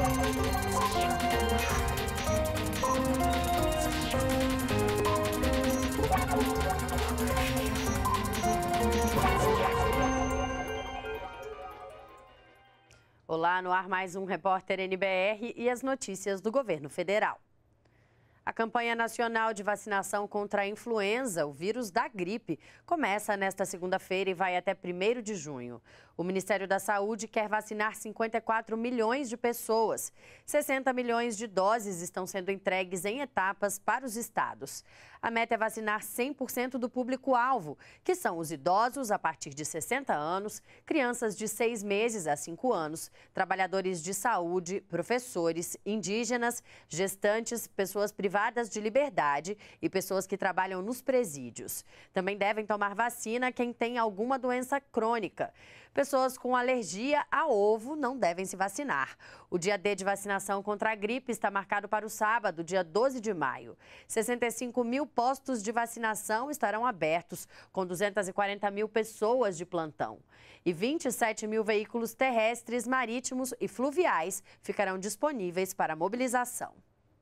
Olá, no ar mais um Repórter NBR e as notícias do governo federal. A campanha nacional de vacinação contra a influenza, o vírus da gripe, começa nesta segunda-feira e vai até 1º de junho. O Ministério da Saúde quer vacinar 54 milhões de pessoas. 60 milhões de doses estão sendo entregues em etapas para os estados. A meta é vacinar 100% do público-alvo, que são os idosos a partir de 60 anos, crianças de 6 meses a 5 anos, trabalhadores de saúde, professores, indígenas, gestantes, pessoas privadas de liberdade e pessoas que trabalham nos presídios. Também devem tomar vacina quem tem alguma doença crônica. Pessoas com alergia a ovo não devem se vacinar. O dia D de vacinação contra a gripe está marcado para o sábado, dia 12 de maio. 65 mil postos de vacinação estarão abertos, com 240 mil pessoas de plantão. E 27 mil veículos terrestres, marítimos e fluviais ficarão disponíveis para mobilização.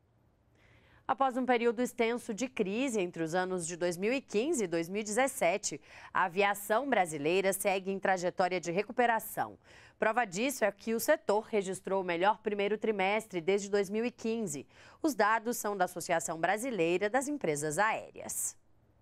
Após um período extenso de crise entre os anos de 2015 e 2017, a aviação brasileira segue em trajetória de recuperação. Prova disso é que o setor registrou o melhor primeiro trimestre desde 2015. Os dados são da Associação Brasileira das Empresas Aéreas.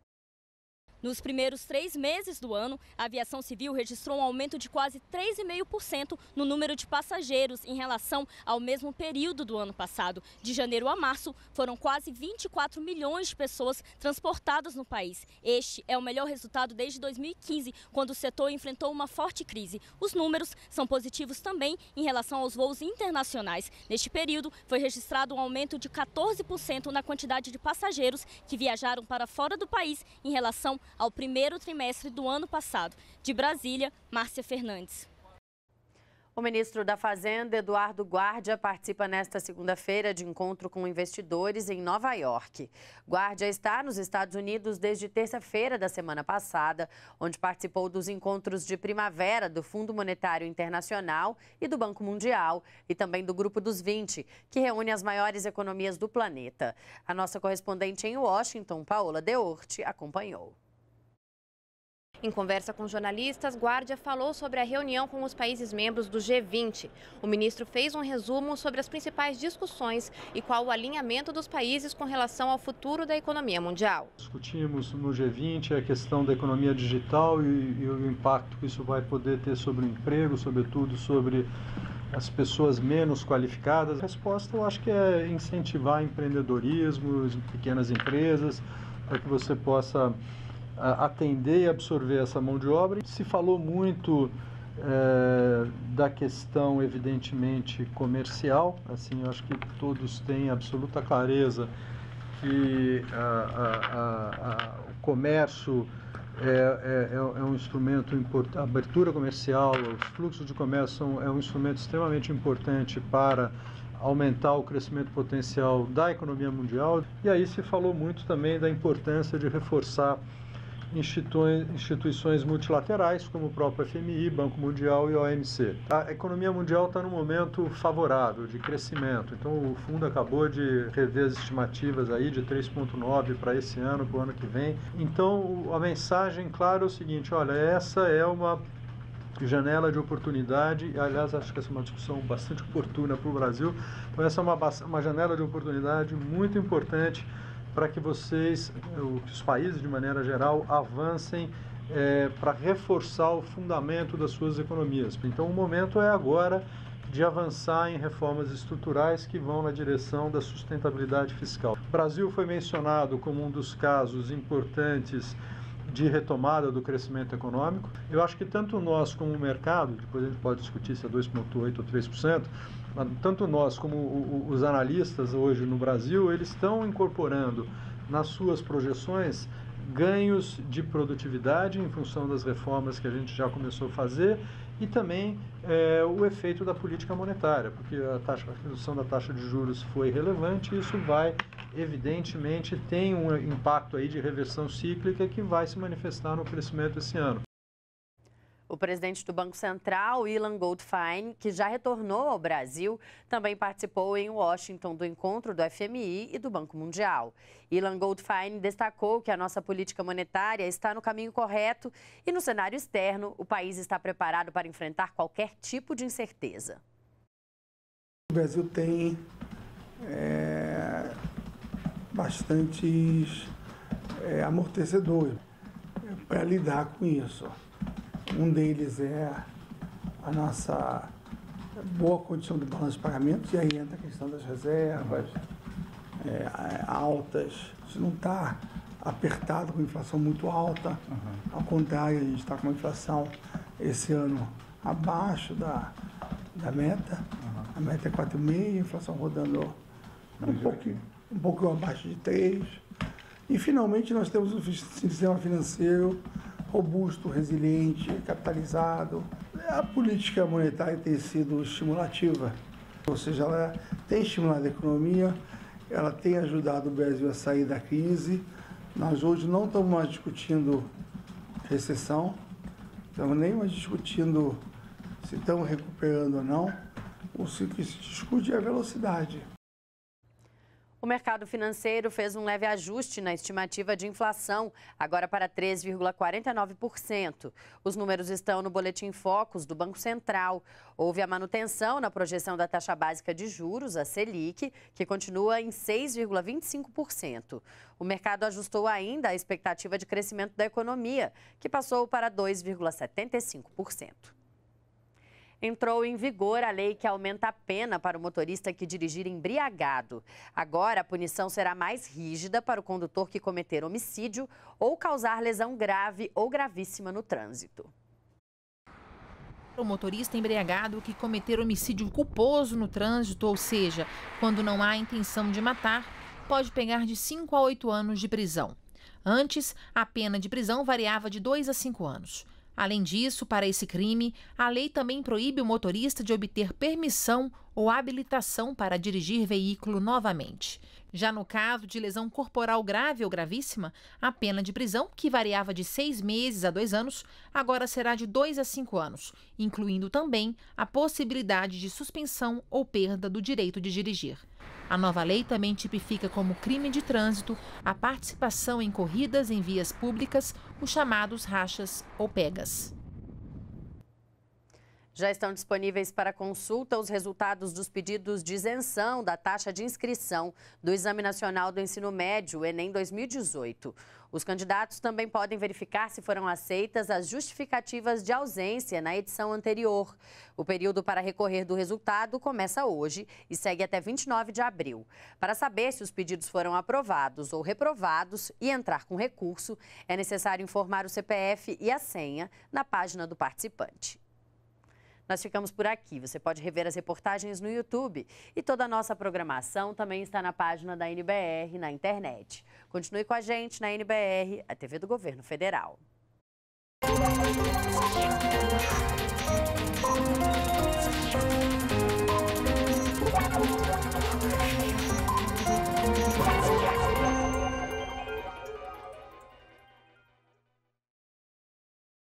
Nos primeiros 3 meses do ano, a aviação civil registrou um aumento de quase 3,5% no número de passageiros em relação ao mesmo período do ano passado. De janeiro a março, foram quase 24 milhões de pessoas transportadas no país. Este é o melhor resultado desde 2015, quando o setor enfrentou uma forte crise. Os números são positivos também em relação aos voos internacionais. Neste período, foi registrado um aumento de 14% na quantidade de passageiros que viajaram para fora do país em relação ao primeiro trimestre do ano passado. De Brasília, Márcia Fernandes. O ministro da Fazenda, Eduardo Guardia, participa nesta segunda-feira de encontro com investidores em Nova York. Guardia está nos Estados Unidos desde terça-feira da semana passada, onde participou dos encontros de primavera do Fundo Monetário Internacional e do Banco Mundial, e também do Grupo dos 20, que reúne as maiores economias do planeta. A nossa correspondente em Washington, Paola Deorte, acompanhou. Em conversa com jornalistas, Guardia falou sobre a reunião com os países membros do G20. O ministro fez um resumo sobre as principais discussões e qual o alinhamento dos países com relação ao futuro da economia mundial. Discutimos no G20 a questão da economia digital e o impacto que isso vai poder ter sobre o emprego, sobretudo sobre as pessoas menos qualificadas. A resposta, eu acho que é incentivar empreendedorismo, pequenas empresas, para que você possa atender e absorver essa mão de obra. Se falou muito da questão, evidentemente, comercial. Assim, eu acho que todos têm absoluta clareza que o comércio é um instrumento importante, a abertura comercial, os fluxos de comércio é um instrumento extremamente importante para aumentar o crescimento potencial da economia mundial. E aí se falou muito também da importância de reforçar instituições multilaterais, como o próprio FMI, Banco Mundial e OMC. A economia mundial está num momento favorável de crescimento, então o fundo acabou de rever as estimativas aí de 3,9 para esse ano, para o ano que vem. Então a mensagem clara é o seguinte: olha, essa é uma janela de oportunidade, aliás, acho que essa é uma discussão bastante oportuna para o Brasil, então essa é uma janela de oportunidade muito importante para que os países de maneira geral, avancem para reforçar o fundamento das suas economias. Então o momento é agora de avançar em reformas estruturais que vão na direção da sustentabilidade fiscal. O Brasil foi mencionado como um dos casos importantes de retomada do crescimento econômico. Eu acho que tanto nós como o mercado, depois a gente pode discutir se é 2,8% ou 3%, tanto nós como os analistas hoje no Brasil, eles estão incorporando nas suas projeções ganhos de produtividade em função das reformas que a gente já começou a fazer e também o efeito da política monetária, porque a redução da taxa de juros foi relevante e isso vai, evidentemente, tem um impacto aí de reversão cíclica que vai se manifestar no crescimento esse ano. O presidente do Banco Central, Ilan Goldfein, que já retornou ao Brasil, também participou em Washington do encontro do FMI e do Banco Mundial. Ilan Goldfein destacou que a nossa política monetária está no caminho correto e, no cenário externo, o país está preparado para enfrentar qualquer tipo de incerteza. O Brasil tem bastantes amortecedores para lidar com isso. Um deles é a nossa boa condição de balanço de pagamentos, e aí entra a questão das reservas altas. Isso não está apertado com inflação muito alta, ao contrário, a gente está com uma inflação esse ano abaixo da meta. A meta é 4,5, a inflação rodando um pouco abaixo de 3. E finalmente nós temos um sistema financeiro robusto, resiliente, capitalizado. A política monetária tem sido estimulativa, ou seja, ela tem estimulado a economia, ela tem ajudado o Brasil a sair da crise. Nós hoje não estamos mais discutindo recessão, estamos nem mais discutindo se estamos recuperando ou não. O que se discute é a velocidade. O mercado financeiro fez um leve ajuste na estimativa de inflação, agora para 3,49%. Os números estão no Boletim Focus do Banco Central. Houve a manutenção na projeção da taxa básica de juros, a Selic, que continua em 6,25%. O mercado ajustou ainda a expectativa de crescimento da economia, que passou para 2,75%. Entrou em vigor a lei que aumenta a pena para o motorista que dirigir embriagado. Agora, a punição será mais rígida para o condutor que cometer homicídio ou causar lesão grave ou gravíssima no trânsito. O motorista embriagado que cometer homicídio culposo no trânsito, ou seja, quando não há intenção de matar, pode pegar de 5 a 8 anos de prisão. Antes, a pena de prisão variava de 2 a 5 anos. Além disso, para esse crime, a lei também proíbe o motorista de obter permissão ou habilitação para dirigir veículo novamente. Já no caso de lesão corporal grave ou gravíssima, a pena de prisão, que variava de 6 meses a 2 anos, agora será de 2 a 5 anos, incluindo também a possibilidade de suspensão ou perda do direito de dirigir. A nova lei também tipifica como crime de trânsito a participação em corridas em vias públicas, os chamados rachas ou pegas. Já estão disponíveis para consulta os resultados dos pedidos de isenção da taxa de inscrição do Exame Nacional do Ensino Médio, Enem 2018. Os candidatos também podem verificar se foram aceitas as justificativas de ausência na edição anterior. O período para recorrer do resultado começa hoje e segue até 29 de abril. Para saber se os pedidos foram aprovados ou reprovados e entrar com recurso, é necessário informar o CPF e a senha na página do participante. Nós ficamos por aqui. Você pode rever as reportagens no YouTube e toda a nossa programação também está na página da NBR na internet. Continue com a gente na NBR, a TV do Governo Federal.